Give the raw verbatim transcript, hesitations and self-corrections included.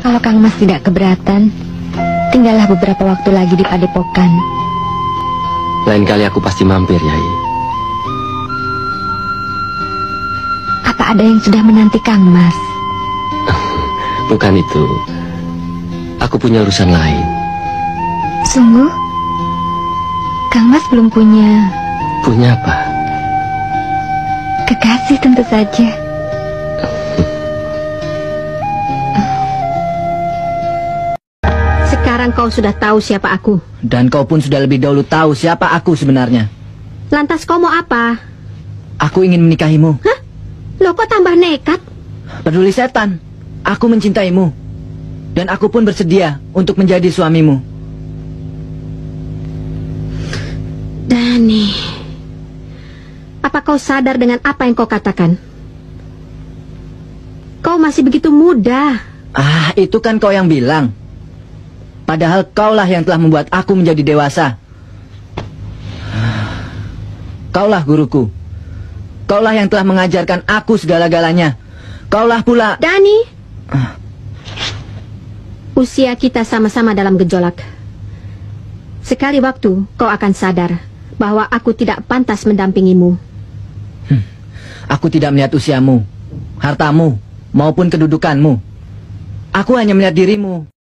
Kalau Kang Mas tidak keberatan, tinggallah beberapa waktu lagi di Padepokan. Lain kali aku pasti mampir, Yai. Apa ada yang sudah menanti Kang Mas? Bukan itu. Aku punya urusan lain. Sungguh? Kang Mas belum punya... Punya apa? Kekasih tentu saja. Sekarang kau sudah tahu siapa aku. Dan kau pun sudah lebih dahulu tahu siapa aku sebenarnya. Lantas kau mau apa? Aku ingin menikahimu. Hah? Loh kok tambah nekat? Peduli setan. Aku mencintaimu. Dan aku pun bersedia untuk menjadi suamimu. Dani, apa kau sadar dengan apa yang kau katakan? Kau masih begitu muda. Ah, itu kan kau yang bilang. Padahal kaulah yang telah membuat aku menjadi dewasa. Kaulah guruku. Kaulah yang telah mengajarkan aku segala-galanya. Kaulah pula... Dani, usia kita sama-sama dalam gejolak. Sekali waktu kau akan sadar bahwa aku tidak pantas mendampingimu. Hmm. Aku tidak melihat usiamu, hartamu, maupun kedudukanmu. Aku hanya melihat dirimu